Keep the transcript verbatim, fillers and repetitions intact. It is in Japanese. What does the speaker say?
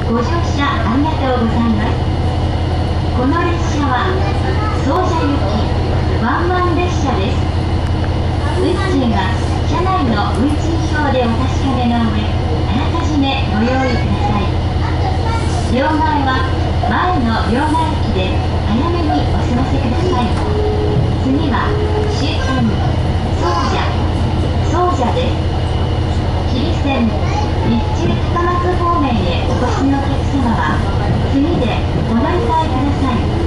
ご乗車ありがとうございます。この列車は総社行きワンワン列車です。運賃は車内の運賃表でお確かめの上、あらかじめご用意ください。両替は前の両替機で早めにお済ませください。次は終点総社総社です。吉備線日中高松方面へお越しのお客様は次でご乗り換えください。